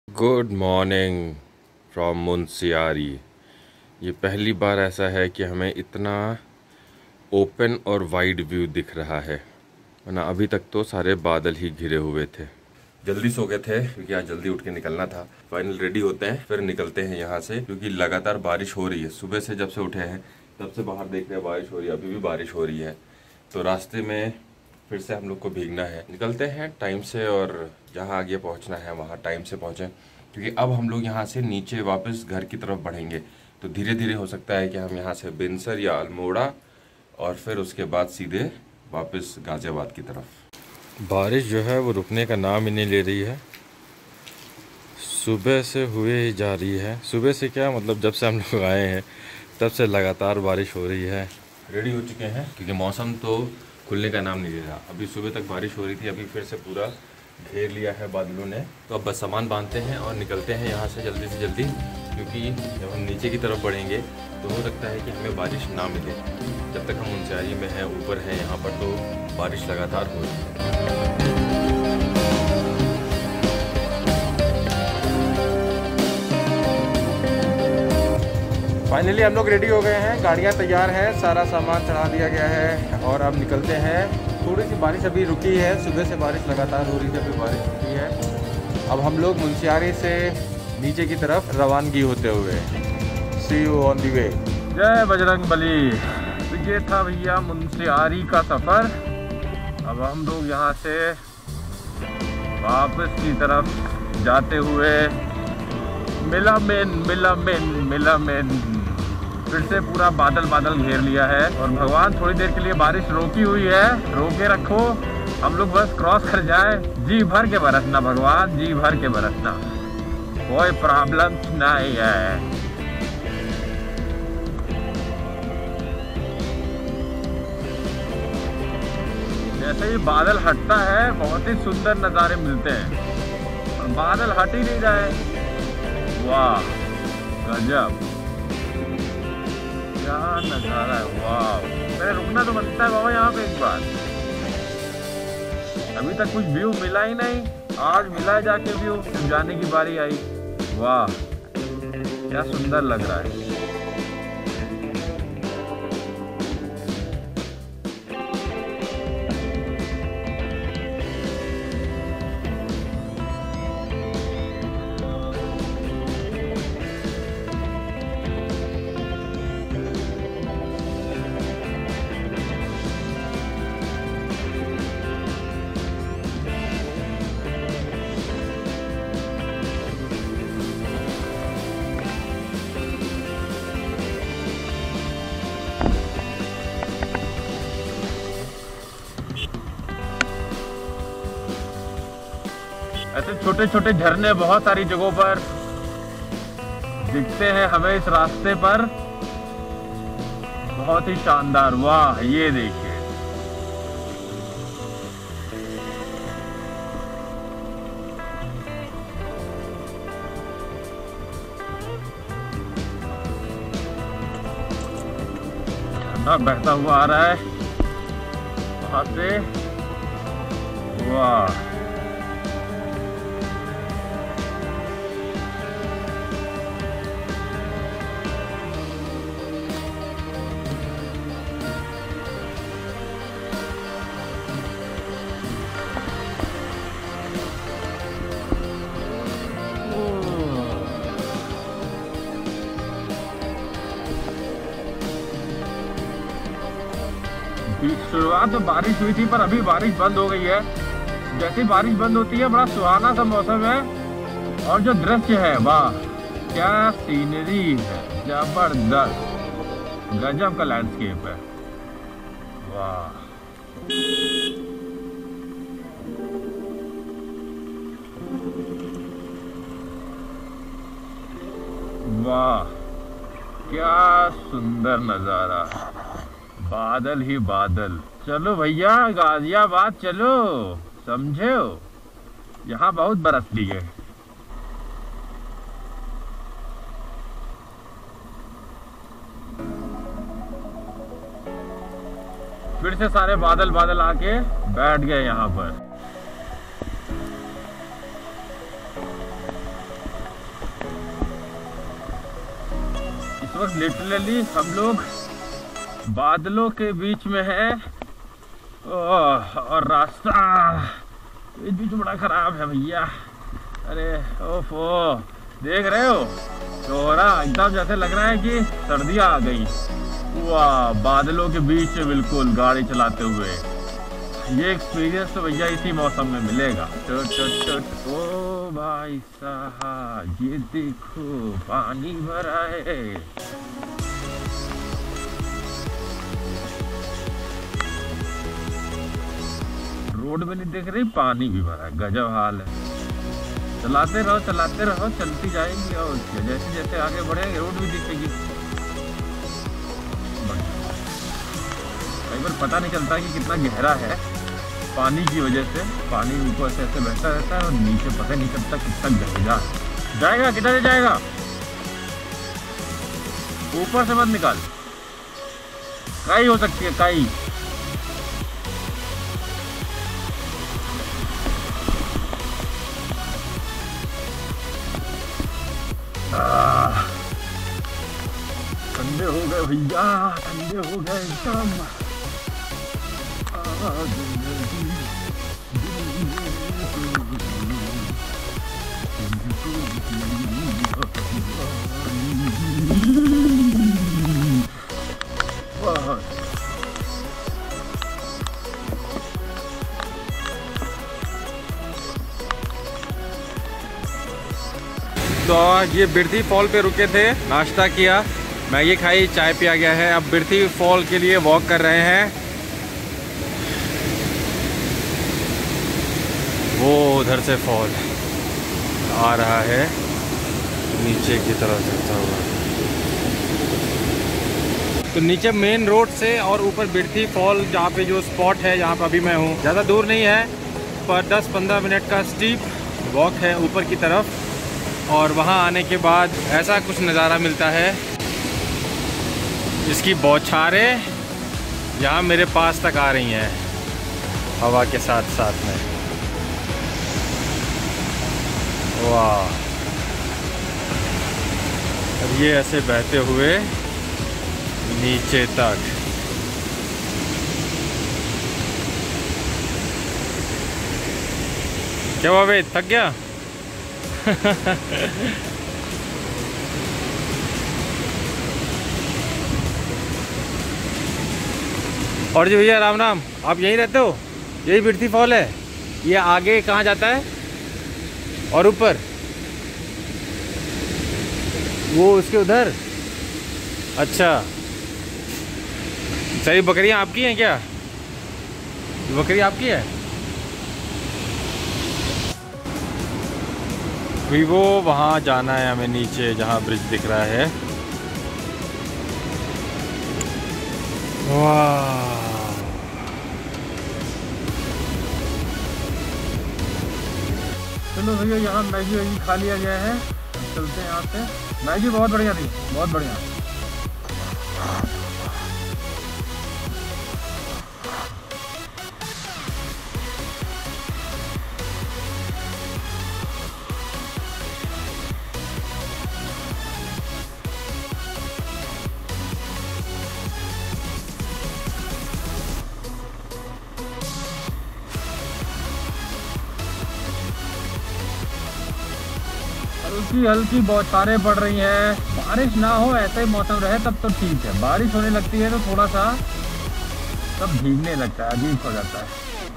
Good morning from Munsiyari. ये पहली बार ऐसा है कि हमें इतना ओपन और वाइड व्यू दिख रहा है, वरना अभी तक तो सारे बादल ही घिरे हुए थे। जल्दी सो गए थे क्योंकि आज जल्दी उठ के निकलना था। फाइनल रेडी होते हैं फिर निकलते हैं यहाँ से, क्योंकि लगातार बारिश हो रही है। सुबह से जब से उठे हैं तब से बाहर देख रहे हैं बारिश हो रही है, अभी भी बारिश हो रही है। तो रास्ते में फिर से हम लोग को भीगना है। निकलते हैं टाइम से और जहाँ आगे पहुँचना है वहाँ टाइम से पहुँचें, क्योंकि अब हम लोग यहाँ से नीचे वापस घर की तरफ बढ़ेंगे। तो धीरे धीरे हो सकता है कि हम यहाँ से बिनसर या अल्मोड़ा और फिर उसके बाद सीधे वापस गाजियाबाद की तरफ। बारिश जो है वो रुकने का नाम ही नहीं ले रही है, सुबह से हुए ही जा रही है। सुबह से क्या मतलब, जब से हम लोग आए हैं तब से लगातार बारिश हो रही है। रेडी हो चुके हैं क्योंकि मौसम तो खुलने का नाम नहीं ले रहा। अभी सुबह तक बारिश हो रही थी, अभी फिर से पूरा घेर लिया है बादलों ने। तो अब बस सामान बांधते हैं और निकलते हैं यहाँ से जल्दी से जल्दी, क्योंकि जब हम नीचे की तरफ बढ़ेंगे तो हो सकता है कि हमें बारिश ना मिले। जब तक हम मुंशियारी में हैं, ऊपर हैं यहाँ पर, तो बारिश लगातार हो रही है। फाइनली हम लोग रेडी हो गए हैं, गाड़ियाँ तैयार हैं, सारा सामान चढ़ा दिया गया है और अब निकलते हैं। थोड़ी सी बारिश अभी रुकी है, सुबह से बारिश लगातार हो रही थी, अभी बारिश रुकी है। अब हम लोग मुंशियारी से नीचे की तरफ रवानगी होते हुए। See you on the way. जय बजरंग बली। तो ये था भैया मुंशियारी का सफ़र। अब हम लोग यहाँ से वापस की तरफ जाते हुए मिलामेन फिर से पूरा बादल बादल घेर लिया है। और भगवान थोड़ी देर के लिए बारिश रोकी हुई है, रोके रखो, हम लोग बस क्रॉस कर जाए। जी भर के बरसना भगवान, जी भर के बरसना, कोई प्रॉब्लम नहीं है। जैसे ही बादल हटता है बहुत ही सुंदर नज़ारे मिलते हैं, और बादल हट ही नहीं रहे। वाह गजब, क्या नज़ारा है। वाह, मेरे रुकना तो बनता है बाबा यहाँ पे एक बार। अभी तक कुछ व्यू मिला ही नहीं, आज मिला है जाके व्यू, जाने की बारी आई। वाह क्या सुंदर लग रहा है। ऐसे छोटे छोटे झरने बहुत सारी जगहों पर दिखते हैं हमें इस रास्ते पर, बहुत ही शानदार। वाह ये देखिए, झरना बहता हुआ आ रहा है वहां से। वाह शुरुआत में बारिश हुई थी, पर अभी बारिश बंद हो गई है। जैसे बारिश बंद होती है बड़ा सुहाना सा मौसम है, और जो दृश्य है वाह क्या सीनरी है, जबरदस्त, गजब का लैंडस्केप है। वाह वाह क्या सुंदर नजारा, बादल ही बादल। चलो भैया गाजियाबाद चलो, समझे हो, यहाँ बहुत बरसती है। फिर से सारे बादल बादल आके बैठ गए यहाँ पर। वक्त लिटरली हम लोग बादलों के बीच में है और रास्ता इस बीच बड़ा खराब है भैया। अरे ओफो, देख रहे हो कोहरा एकदम जैसे लग रहा है कि सर्दियाँ आ गई। वाह, बादलों के बीच में बिल्कुल गाड़ी चलाते हुए ये एक्सपीरियंस तो भैया इसी मौसम में मिलेगा। ओ भाई साहब, ये देखो पानी भरा है। रोड में नहीं देख रही, पानी भी भरा है, गजब हाल है। चलाते रहो, चलती जाएंगे और जैसे जैसे आगे बढ़ेंगे रोड भी दिखेगी। कई बार पता नहीं चलता कि कितना गहरा है पानी की वजह से। पानी ऊपर से ऐसे बहता रहता है और नीचे पता नहीं चलता कितना गहरा जाएगा। किधर जाएगा? ऊपर से मत निकाल, काई हो सकती है, काई। ठंडे हो गए भैया, ठंडे हो गए एकदम। तो ये बिरथी फॉल पे रुके थे, नाश्ता किया, मैगी खाई, चाय पिया गया है। अब बिरथी फॉल के लिए वॉक कर रहे हैं। वो उधर से फॉल आ रहा है नीचे की तरफ चलता हुआ। तो नीचे मेन रोड से और ऊपर बिरथी फॉल जहाँ पे जो स्पॉट है जहाँ पे अभी मैं हूँ, ज़्यादा दूर नहीं है पर 10-15 मिनट का स्टीप वॉक है ऊपर की तरफ। और वहाँ आने के बाद ऐसा कुछ नज़ारा मिलता है, इसकी बौछारें यहाँ मेरे पास तक आ रही हैं हवा के साथ साथ में। वाह, अब ये ऐसे बहते हुए नीचे तक। क्या हुआ भाई, थक गया? और जी भैया राम राम, आप यहीं रहते हो? यही बिरथी फॉल है? ये आगे कहाँ जाता है? और ऊपर वो उसके उधर? अच्छा, सारी बकरियाँ आपकी हैं क्या? बकरी आपकी है? भी वो वहाँ जाना है हमें नीचे जहाँ ब्रिज दिख रहा है। वाह, चलो भैया, यहाँ मैगी वैगी खा लिया गया है, चलते हैं यहाँ से। मैगी बहुत बढ़िया थी, बहुत बढ़िया। हल्की हल्की बौछारें पड़ रही हैं। बारिश ना हो, ऐसा ही मौसम रहे तब तो ठीक है। बारिश होने लगती है तो थोड़ा सा सब भीगने लगता है, अजीब हो जाता है।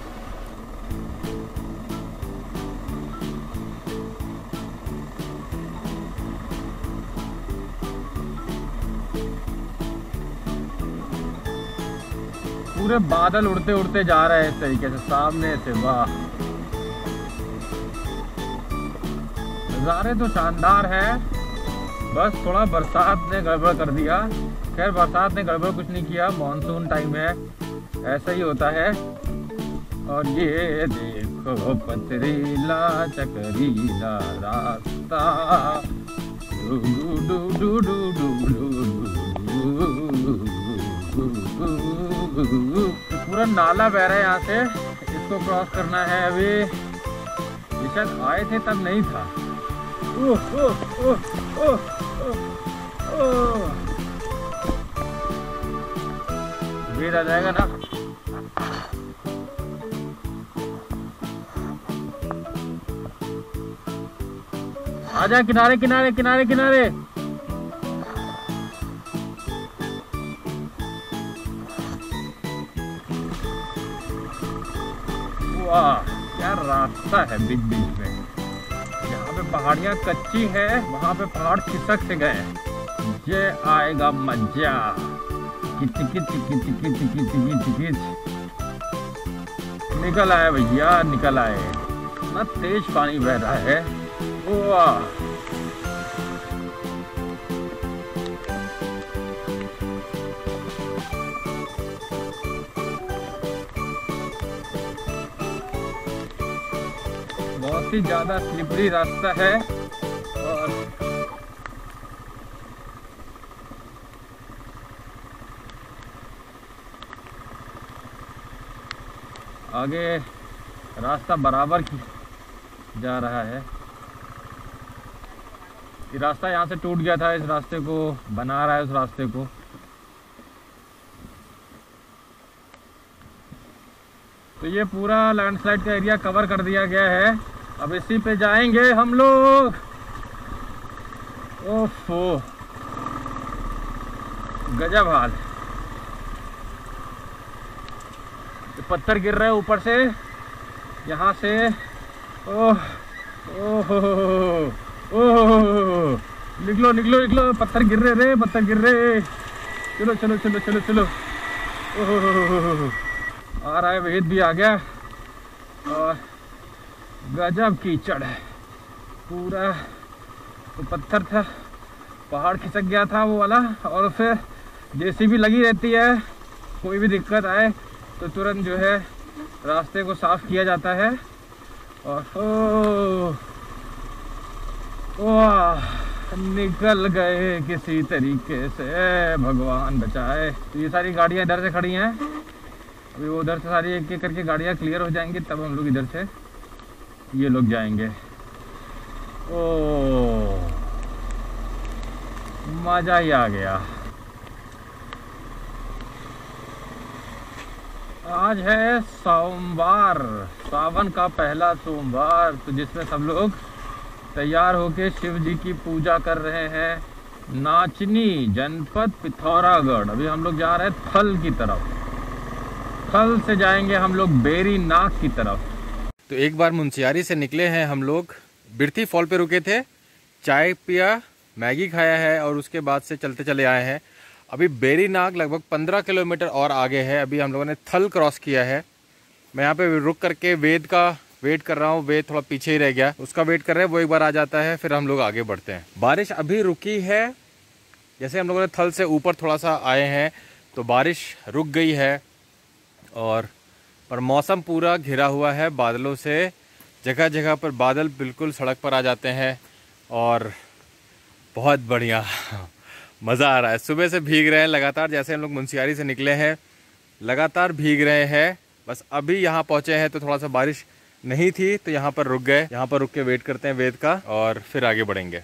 पूरे बादल उड़ते उड़ते जा रहे हैं इस तरीके से सामने से। वाह, नज़ारे तो शानदार है, बस थोड़ा बरसात ने गड़बड़ कर दिया। खैर बरसात ने गड़बड़ कुछ नहीं किया, मानसून टाइम है, ऐसा ही होता है। और ये देखो पथरीला चकरीला रास्ता, पूरा नाला बह रहा है यहाँ से, इसको क्रॉस करना है। अभी शायद आए थे तब नहीं था। वेट आ जाएगा ना। आजा किनारे किनारे किनारे किनारे। वाह क्या रास्ता है बीच बीच में। यहाँ पे पहाड़ियाँ कच्ची है, वहाँ पे पहाड़ खिसक से गए। ये आएगा मजा। किच किच किच किच किच किच किच। निकल आए भैया निकल आए। इतना तेज पानी बह रहा है। वाह बहुत ही ज्यादा स्लिपरी रास्ता है। और आगे रास्ता बराबर जा रहा है। ये रास्ता यहाँ से टूट गया था, इस रास्ते को बना रहा है, उस रास्ते को। तो ये पूरा लैंडस्लाइड का एरिया कवर कर दिया गया है। अब इसी पे जाएंगे हम लोग। ओफो गजब हाल। पत्थर गिर रहे हैं ऊपर से, यहाँ से। ओह ओह ओह निकलो निकलो निकलो, पत्थर गिर रहे रे, पत्थर गिर रहे। चलो चलो चलो चलो चलो। ओह आ रहा है, वेद भी आ गया। और गजब कीचड़ है पूरा। तो पत्थर था, पहाड़ खिसक गया था वो वाला। और फिर जेसीबी लगी रहती है, कोई भी दिक्कत आए तो तुरंत जो है रास्ते को साफ किया जाता है। और वाह निकल गए किसी तरीके से, भगवान बचाए। तो ये सारी गाड़ियाँ इधर से खड़ी हैं। अभी वो उधर से सारी एक एक करके गाड़ियाँ क्लियर हो जाएंगी, तब हम लोग इधर से ये लोग जाएंगे। ओ मजा ही आ गया। आज है सोमवार, सावन का पहला सोमवार, तो जिसमें सब लोग तैयार होके शिव जी की पूजा कर रहे हैं। नाचनी जनपद पिथौरागढ़। अभी हम लोग जा रहे हैं थल की तरफ। थल से जाएंगे हम लोग बेरी नाग की तरफ। तो एक बार मुंशियारी से निकले हैं हम लोग, बिरथी फॉल पे रुके थे, चाय पिया, मैगी खाया है और उसके बाद से चलते चले आए हैं। अभी बेरी नाग लगभग 15 किलोमीटर और आगे है। अभी हम लोगों ने थल क्रॉस किया है। मैं यहाँ पे रुक करके वेद का वेट कर रहा हूँ। वेद थोड़ा पीछे ही रह गया, उसका वेट कर रहे हैं, वो एक बार आ जाता है, फिर हम लोग आगे बढ़ते हैं। बारिश अभी रुकी है। जैसे हम लोगों ने थल से ऊपर थोड़ा सा आए हैं तो बारिश रुक गई है। और पर मौसम पूरा घिरा हुआ है बादलों से। जगह जगह पर बादल बिल्कुल सड़क पर आ जाते हैं और बहुत बढ़िया मज़ा आ रहा है। सुबह से भीग रहे हैं लगातार, जैसे हम लोग मुंशियारी से निकले हैं लगातार भीग रहे हैं। बस अभी यहाँ पहुँचे हैं तो थोड़ा सा बारिश नहीं थी तो यहाँ पर रुक गए। यहाँ पर रुक के वेट करते हैं वेद का और फिर आगे बढ़ेंगे।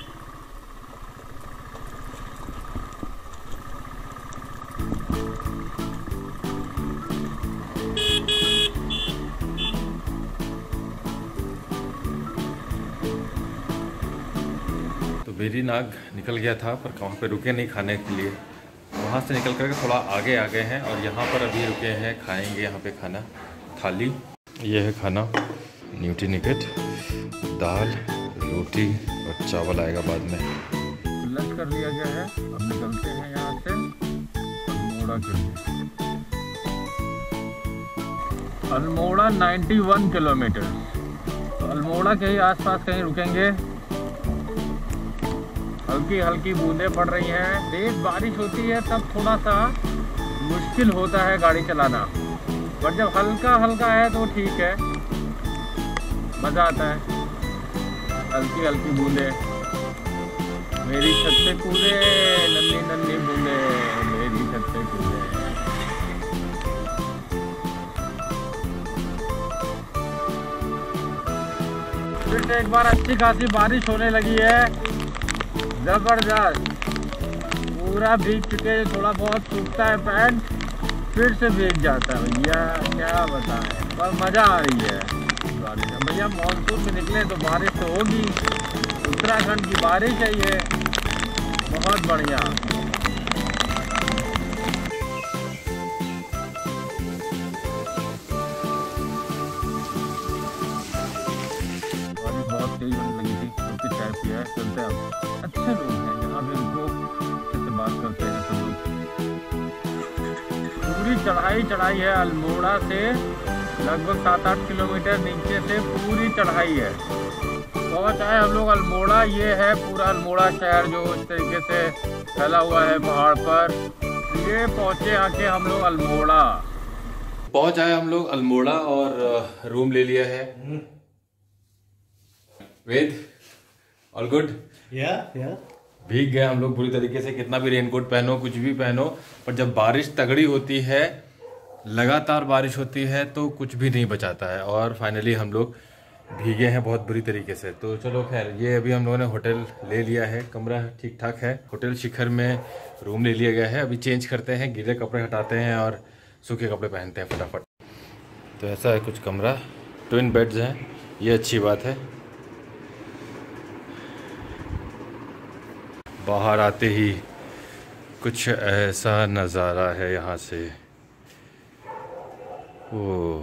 बेरी नाग निकल गया था पर वहाँ पे रुके नहीं खाने के लिए। वहाँ से निकल करके थोड़ा आगे आ गए हैं और यहाँ पर अभी रुके हैं, खाएंगे यहाँ पे खाना। थाली ये है खाना, न्यूट्री निकेट, दाल, रोटी और चावल आएगा बाद में। लंच कर लिया गया है, अब निकलते हैं यहाँ से अल्मोड़ा के लिए। अल्मोड़ा 91 किलोमीटर। तो अल्मोड़ा के ही आसपास कहीं रुकेंगे। हल्की हल्की बूंदें पड़ रही हैं। तेज बारिश होती है तब थोड़ा सा मुश्किल होता है गाड़ी चलाना, पर जब हल्का हल्का है तो ठीक है, मज़ा आता है। हल्की हल्की बूंदें मेरी छत पे कूदे, नन्ही नन्ही बूंदे मेरी छत पे कूदे। फिर से एक बार अच्छी खासी बारिश होने लगी है, जबरदस्त। पूरा भीग चुके हैं, थोड़ा बहुत सूखता है पैंट फिर से भीग जाता है भैया, क्या बताएं। पर मज़ा आ रही है बारिश में भैया। मानसून में निकले तो बारिश तो होगी, उत्तराखंड की बारिश है ये, बहुत बढ़िया। बारिश बहुत तेज होने लगी थी, रोटी चाय पिया है, चलते हैं। अच्छे लोग हैं यहाँ पे, उनको अच्छे से बात करते हैं सब लोग। पूरी चढ़ाई है अल्मोड़ा से, लगभग 7-8 किलोमीटर नीचे से पूरी चढ़ाई है। पहुँच आए हम लोग अल्मोड़ा। ये है पूरा अल्मोड़ा शहर जो इस तरीके से फैला हुआ है पहाड़ पर। ये पहुँचे आके हम लोग अल्मोड़ा। पहुँच आए हम लोग अल्मोड़ा और रूम ले लिया है। Ved, all good? या भीग गए हम लोग पूरी तरीके से, कितना भी रेनकोट पहनो कुछ भी पहनो, पर जब बारिश तगड़ी होती है, लगातार बारिश होती है तो कुछ भी नहीं बचाता है। और फाइनली हम लोग भीगे हैं बहुत बुरी तरीके से। तो चलो खैर, ये अभी हम लोगों ने होटल ले लिया है, कमरा ठीक ठाक है। होटल शिखर में रूम ले लिया गया है। अभी चेंज करते हैं, गीले कपड़े हटाते हैं और सूखे कपड़े पहनते हैं फटाफट। तो ऐसा है कुछ कमरा, ट्विन बेड्स हैं, ये अच्छी बात है। बाहर आते ही कुछ ऐसा नज़ारा है यहाँ से। ओह,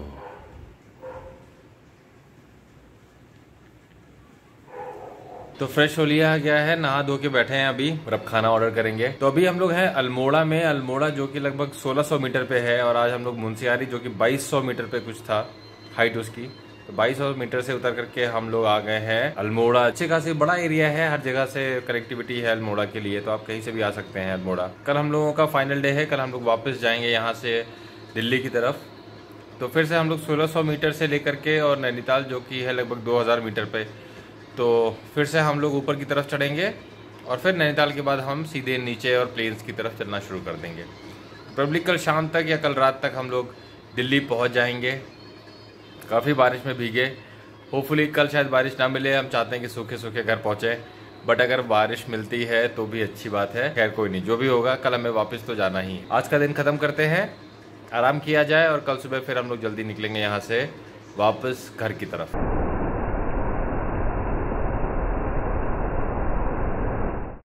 तो फ्रेश हो लिया गया है, नहा धो के बैठे हैं अभी, और अब खाना ऑर्डर करेंगे। तो अभी हम लोग हैं अल्मोड़ा में। अल्मोड़ा जो कि लगभग 1600 मीटर पे है, और आज हम लोग मुंशियारी जो कि 2200 मीटर पे कुछ था हाइट उसकी, तो 2200 मीटर से उतर करके हम लोग आ गए हैं अल्मोड़ा। अच्छे खासी बड़ा एरिया है, हर जगह से कनेक्टिविटी है अल्मोड़ा के लिए, तो आप कहीं से भी आ सकते हैं अल्मोड़ा। कल हम लोगों का फाइनल डे है, कल हम लोग वापस जाएंगे यहाँ से दिल्ली की तरफ। तो फिर से हम लोग 1600 मीटर से लेकर के, और नैनीताल जो कि है लगभग 2000 मीटर पे, तो फिर से हम लोग ऊपर की तरफ चढ़ेंगे, और फिर नैनीताल के बाद हम सीधे नीचे और प्लेन्स की तरफ चलना शुरू कर देंगे। प्रॉब्ली कल शाम तक या कल रात तक हम लोग दिल्ली पहुंच जाएंगे। काफ़ी बारिश में भीगे, होपफुली कल शायद बारिश ना मिले, हम चाहते हैं कि सूखे सूखे घर पहुँचे, बट अगर बारिश मिलती है तो भी अच्छी बात है। खैर कोई नहीं, जो भी होगा कल हमें वापस तो जाना ही। आज का दिन ख़त्म करते हैं, आराम किया जाए, और कल सुबह फिर हम लोग जल्दी निकलेंगे यहाँ से वापस घर की तरफ।